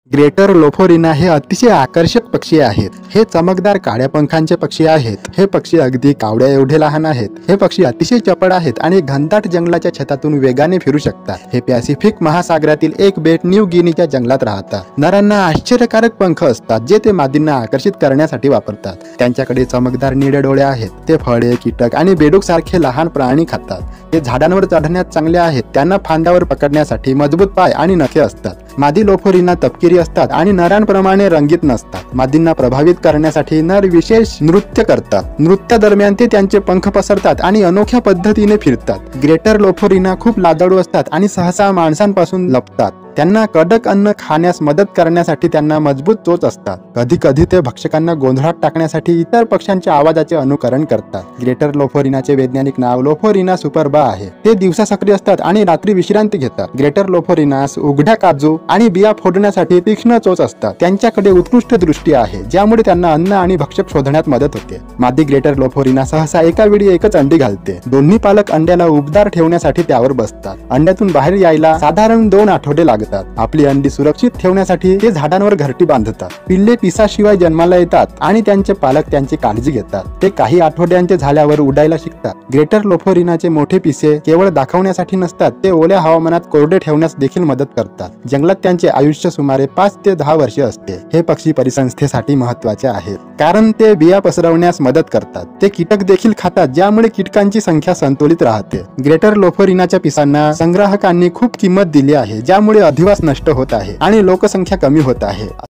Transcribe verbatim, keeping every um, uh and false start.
Greater लोफोरिना हे अतिशय आकर्षक पक्षी आहेत। हे चमकदार काळ्या पंखांचे पक्षी आहेत। हे पक्षी अगदी कावड्या एवढे लहान आहेत। हे पक्षी अतिशय चपळ आहेत आणि घनदाट जंगलाच्या छतातून वेगाने फिरू शकतात। हे पॅसिफिक महासागरातील एक बेट न्यू गिनीच्या जंगलात राहतात। नरांना आश्चर्यकारक पंख असतात जे ते मादींना आकर्षित करण्यासाठी वापरतात। त्यांच्याकडे चमकदार निळे डोळे आहेत। ते फळे, कीटक आणि बेडूक सारखे लहान प्राणी खातात। ते झाडांवर चढण्यात चांगले आहेत। त्यांना फांद्यावर पकडण्यासाठी मजबूत पाय आणि नखे असतात। मादी लोफोरिना तपकिरी असतात आणि नरांप्रमाणे रंगीत नसतात। मादींना प्रभावित करण्यासाठी नर विशेष नृत्य करतात। नृत्या दरम्यान ते त्यांचे पंख पसरतात आणि अनोख्या पद्धतीने फिरतात। ग्रेटर लोफोरिना खूप लाजाळू असतात आणि सहसा माणसांपासून लपतात। त्यांना कडक अन्न खाण्यास मदत करण्यासाठी त्यांना मजबूत चोच असतात। कधी कधी ते भक्षकांना गोंधळात टाकण्यासाठी इतर पक्ष्यांच्या आवाजाचे अनुकरण करतात। ग्रेटर लोफोरिनाचे वैज्ञानिक नाव लोफोरिना सुपरबा आहे। ते दिवसा सक्रिय असतात आणि रात्री विश्रांती घेतात। ग्रेटर लोफोरिनास उघड्या काजू आणि बिया फोडण्यासाठी तीक्ष्ण चोच असतात। त्यांच्याकडे उत्कृष्ट दृष्टी आहे ज्यामुळे त्यांना अन्न आणि भक्षक शोधण्यात मदत होते। मादी ग्रेटर लोफोरिना सहसा एका वेळी एकच अंडी घालते। दोन्ही पालक अंड्याला उबदार ठेवण्यासाठी त्यावर बसतात। अंड्यातून बाहेर यायला साधारण दोन आठवडे लागतात। आपली अंडी सुरक्षित ठेवण्यासाठी ते झाडांवर घरटी बांधतात। पिल्ले पिसाशिवाय जन्माला येतात आणि त्यांचे पालक त्यांची काळजी घेतात। ते काही आठवड्यांचे झाल्यावर उडायला शिकतात। ग्रेटर लोफोरिनाचे मोठे पिसे केवळ दाखवण्यासाठी नसतात, ते ओल्या हवामानात कोरडे ठेवण्यास देखील मदत करतात। जंगलात त्यांचे आयुष्य सुमारे पाच ते दहा वर्षे असते। हे पक्षी परिसंस्थेसाठी महत्त्वाचे आहेत कारण ते बिया पसरवण्यास मदत करतात। ते कीटक देखील खातात ज्यामुळे कीटकांची संख्या संतुलित राहते। ग्रेटर लोफोरिनाच्या पिसांना संग्राहकांनी खूप किंमत दिली आहे ज्यामुळे अधिवास नष्ट होत आहे आणि लोकसंख्या कमी होत आहे।